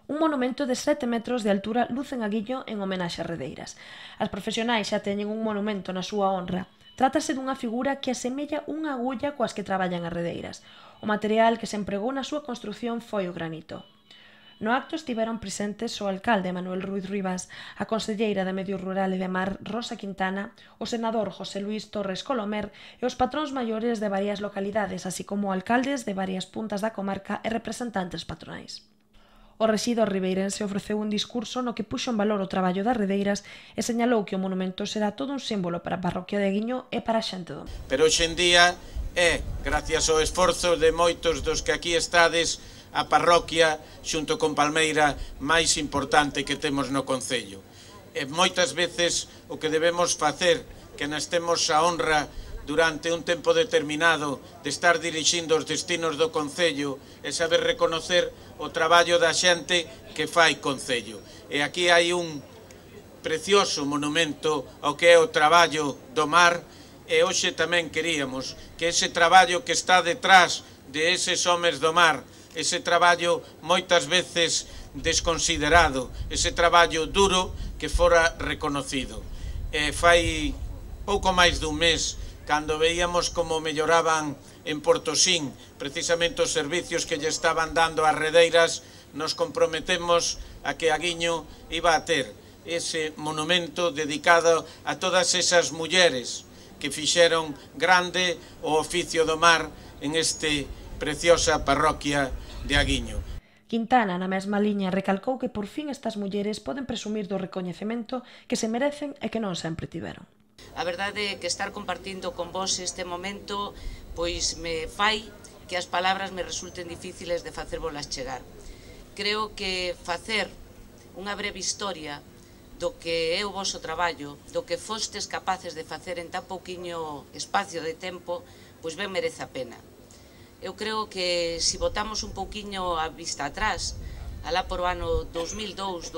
Un monumento de 7 metros de altura luce en Aguiño en homenaxe a Redeiras. As profesionais xa teñen un monumento na súa honra. Trátase dunha figura que asemella unha agulla coas que traballan as redeiras. O material que se empregou na súa construción foi o granito. No acto estiveron presentes o alcalde Manuel Ruiz Rivas, a conselleira de Medio Rural e de Mar Rosa Quintana, o senador José Luís Torres Colomer e os patróns maiores de varias localidades, así como alcaldes de varias puntas da comarca e representantes patronais. O rexidor ribeirense ofreceu un discurso no que puxo en valor o traballo das redeiras e señalou que o monumento será todo un símbolo para a parroquia de Aguiño e para a xente do mar. Pero hoxe en día é, gracias ao esforzo de moitos dos que aquí estades, a parroquia, xunto con Palmeira, máis importante que temos no concello. E moitas veces o que debemos facer, que nos temos a honra durante un tempo determinado de estar dirixindo os destinos do concello e saber reconocer o traballo da xente que fai concello. E aquí hai un precioso monumento ao que é o traballo do mar e hoxe tamén queríamos que ese traballo que está detrás de eses homes do mar, ese traballo moitas veces desconsiderado, ese traballo duro que fora reconocido. Fai pouco máis dun mes, cando veíamos como melloraban en Portosín precisamente os servicios que lle estaban dando ás redeiras, nos comprometemos a que Aguiño iba a ter ese monumento dedicado a todas esas mulleres que fixeron grande o oficio do mar en este preciosa parroquia de Aguiño. Quintana, na mesma liña, recalcou que por fin estas mulleres poden presumir do recoñecemento que se merecen e que non sempre tiveron. A verdade é que estar compartindo con vos este momento pois me fai que as palabras me resulten difíciles de facervolas chegar. Creo que facer unha breve historia do que é o voso traballo, do que fostes capaces de facer en tan pouquiño espacio de tempo, pois ben merece a pena. Eu creo que se botamos un pouquiño a vista atrás, alá por o ano 2002,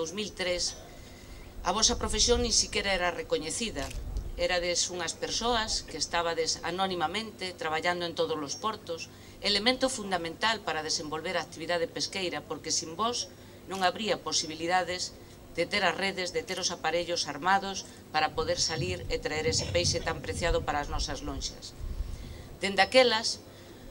2003, a vosa profesión ni siquiera era recoñecida. Erades unhas persoas que estabades anónimamente traballando en todos os portos, elemento fundamental para desenvolver a actividade pesqueira, porque sin vos non habría posibilidades de ter as redes, de ter os aparellos armados para poder salir e traer ese peixe tan preciado para as nosas lonxas. Dende aquelas,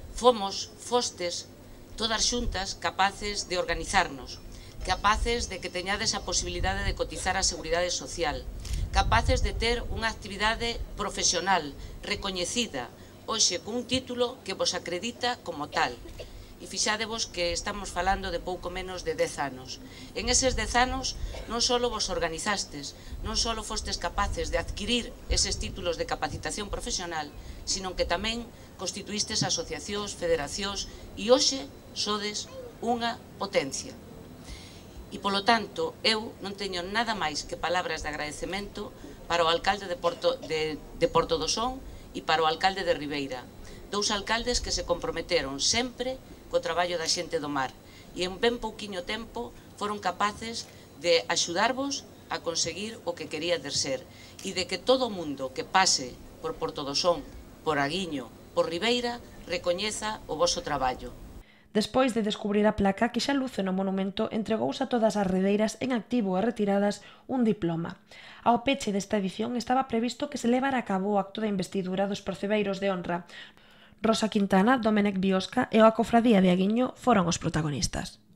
fostes, todas xuntas, capaces de organizarnos, capaces de que teñades a posibilidade de cotizar a Seguridade Social, capaces de ter unha actividade profesional, recoñecida, hoxe cun título que vos acredita como tal. E fixadevos que estamos falando de pouco menos de 10 anos. En eses 10 anos non só vos organizastes, non só fostes capaces de adquirir eses títulos de capacitación profesional, sino que tamén constituístes asociacións, federacións e hoxe sodes unha potencia. E, polo tanto, eu non teño nada máis que palabras de agradecemento para o alcalde de Porto do Son e para o alcalde de Ribeira. Dous alcaldes que se comprometeron sempre co traballo da xente do mar e en ben pouquiño tempo foron capaces de axudarvos a conseguir o que queríades ser e de que todo o mundo que pase por Porto do Son, por Aguiño, por Ribeira, recoñeza o voso traballo. Despois de descubrir a placa que xa luce no monumento, entregouse a todas as redeiras en activo e retiradas un diploma. Ao peche desta edición estaba previsto que se levara a cabo o acto da investidura dos percebeiros de honra. Rosa Quintana, Domenech Biosca e a Cofradía de Aguiño foron os protagonistas.